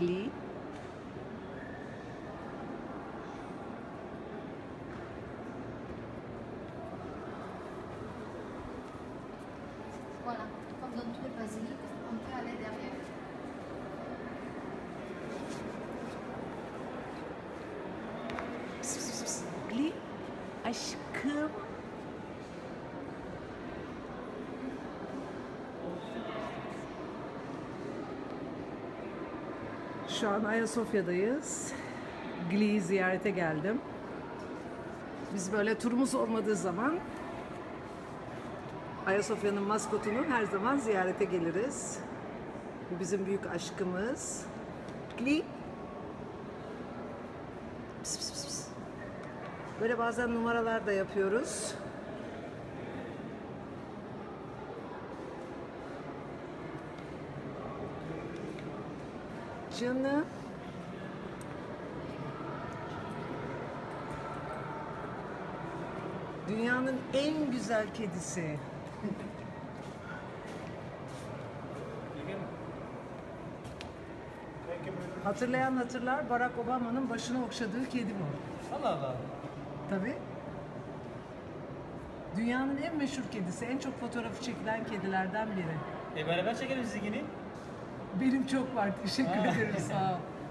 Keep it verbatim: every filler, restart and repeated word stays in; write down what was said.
Glee. Voilà, comme dans tous les basiliques, on peut aller derrière. Pıs pıs pıs pıs. Glee. Aşkım. Şu an Ayasofya'dayız. Glee'yi ziyarete geldim. Biz böyle turumuz olmadığı zaman Ayasofya'nın maskotunu her zaman ziyarete geliriz. Bu bizim büyük aşkımız. Glee. Pıs pıs pıs pıs. Böyle bazen numaralar da yapıyoruz. Canım. Dünyanın en güzel kedisi. Hatırlayan hatırlar, Barack Obama'nın başını okşadığı kedi bu. Allah Allah. Tabii. Dünyanın en meşhur kedisi, en çok fotoğrafı çekilen kedilerden biri. E beraber çekelim sizinkini. Benim çok var, teşekkür ederim, sağ ol.